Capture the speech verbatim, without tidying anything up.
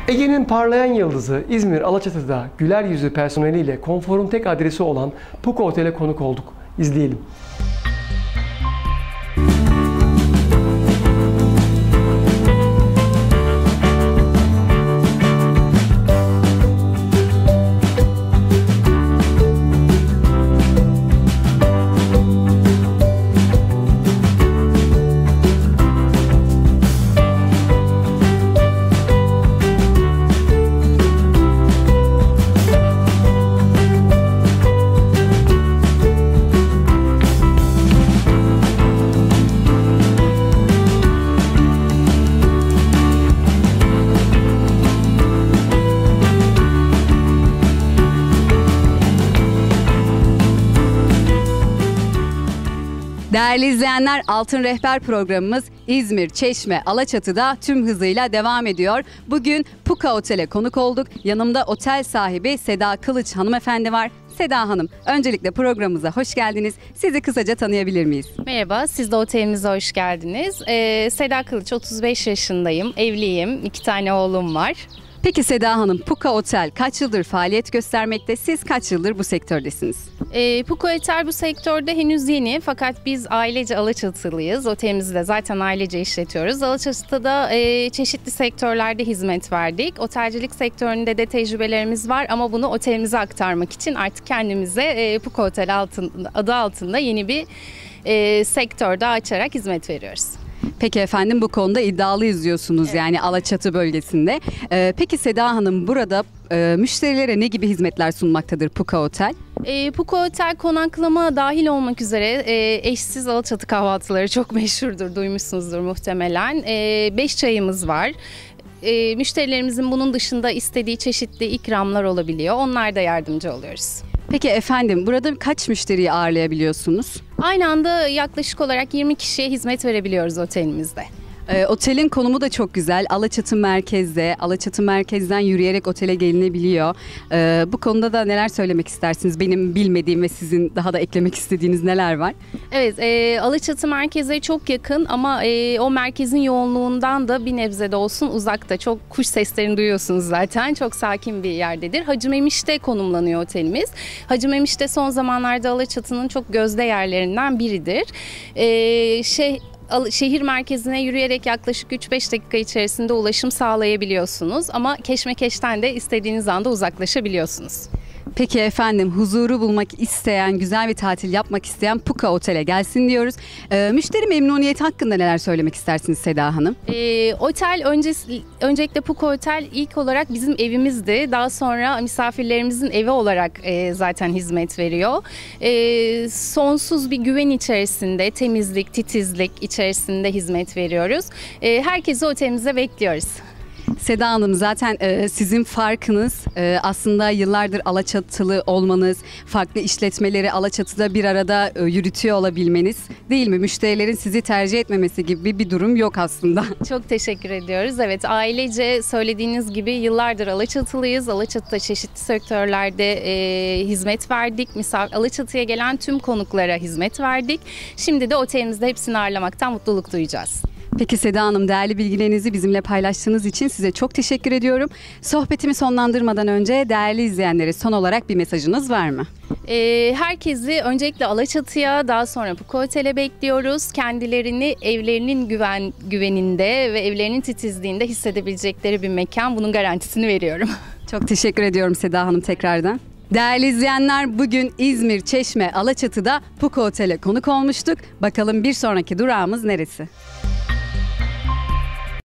Ege'nin parlayan yıldızı İzmir Alaçatı'da güler yüzlü personeliyle konforun tek adresi olan Puka Otel'e konuk olduk. İzleyelim. Değerli izleyenler, Altın Rehber programımız İzmir, Çeşme, Alaçatı'da tüm hızıyla devam ediyor. Bugün Puka Otel'e konuk olduk. Yanımda otel sahibi Seda Kılıç hanımefendi var. Seda Hanım, öncelikle programımıza hoş geldiniz. Sizi kısaca tanıyabilir miyiz? Merhaba, siz de otelimize hoş geldiniz. Ee, Seda Kılıç, otuz beş yaşındayım, evliyim, iki tane oğlum var. Peki Seda Hanım, Puka Otel kaç yıldır faaliyet göstermekte? Siz kaç yıldır bu sektördesiniz? E, Puka Otel bu sektörde henüz yeni, fakat biz ailece Alaçatılıyız. Otelimizi de zaten ailece işletiyoruz. Alaçatı'da e, çeşitli sektörlerde hizmet verdik. Otelcilik sektöründe de tecrübelerimiz var ama bunu otelimize aktarmak için artık kendimize e, Puka Otel altın, adı altında yeni bir e, sektörde açarak hizmet veriyoruz. Peki efendim, bu konuda iddialıyız diyorsunuz, evet. Yani Alaçatı bölgesinde. Ee, peki Seda Hanım, burada e, müşterilere ne gibi hizmetler sunmaktadır Puka Otel? E, Puka Otel konaklama dahil olmak üzere e, eşsiz Alaçatı kahvaltıları çok meşhurdur, duymuşsunuzdur muhtemelen. E, beş çayımız var. E, müşterilerimizin bunun dışında istediği çeşitli ikramlar olabiliyor. Onlarda yardımcı oluyoruz. Peki efendim, burada kaç müşteriyi ağırlayabiliyorsunuz? Aynı anda yaklaşık olarak yirmi kişiye hizmet verebiliyoruz otelimizde. E, otelin konumu da çok güzel. Alaçatı merkezde. Alaçatı merkezden yürüyerek otele gelinebiliyor. E, bu konuda da neler söylemek istersiniz? Benim bilmediğim ve sizin daha da eklemek istediğiniz neler var? Evet, e, Alaçatı merkeze çok yakın ama e, o merkezin yoğunluğundan da bir nebze de olsun uzakta. Çok kuş seslerini duyuyorsunuz zaten. Çok sakin bir yerdedir. Hacı Memiş'te konumlanıyor otelimiz. Hacı Memiş de son zamanlarda Alaçatı'nın çok gözde yerlerinden biridir. E, şey... Şehir merkezine yürüyerek yaklaşık üç beş dakika içerisinde ulaşım sağlayabiliyorsunuz ama keşmekeşten de istediğiniz anda uzaklaşabiliyorsunuz. Peki efendim, huzuru bulmak isteyen, güzel bir tatil yapmak isteyen Puka Otel'e gelsin diyoruz. Ee, müşteri memnuniyeti hakkında neler söylemek istersiniz Seda Hanım? Ee, otel öncesi, öncelikle Puka Otel ilk olarak bizim evimizdi. Daha sonra misafirlerimizin evi olarak e, zaten hizmet veriyor. E, sonsuz bir güven içerisinde, temizlik, titizlik içerisinde hizmet veriyoruz. E, herkesi otelimize bekliyoruz. Seda Hanım, zaten e, sizin farkınız e, aslında yıllardır Alaçatılı olmanız, farklı işletmeleri Alaçatı'da bir arada e, yürütüyor olabilmeniz, değil mi? Müşterilerin sizi tercih etmemesi gibi bir durum yok aslında. Çok teşekkür ediyoruz. Evet, ailece söylediğiniz gibi yıllardır Alaçatılıyız. Alaçatı'da çeşitli sektörlerde e, hizmet verdik. Misafir, Alaçatı'ya gelen tüm konuklara hizmet verdik. Şimdi de otelimizde hepsini ağırlamaktan mutluluk duyacağız. Peki Seda Hanım, değerli bilgilerinizi bizimle paylaştığınız için size çok teşekkür ediyorum. Sohbetimi sonlandırmadan önce değerli izleyenlere son olarak bir mesajınız var mı? Ee, herkesi öncelikle Alaçatı'ya, daha sonra Puka Otel'e bekliyoruz. Kendilerini evlerinin güven güveninde ve evlerinin titizliğinde hissedebilecekleri bir mekan. Bunun garantisini veriyorum. Çok teşekkür ediyorum Seda Hanım tekrardan. Değerli izleyenler, bugün İzmir, Çeşme, Alaçatı'da Puka Otel'e konuk olmuştuk. Bakalım bir sonraki durağımız neresi?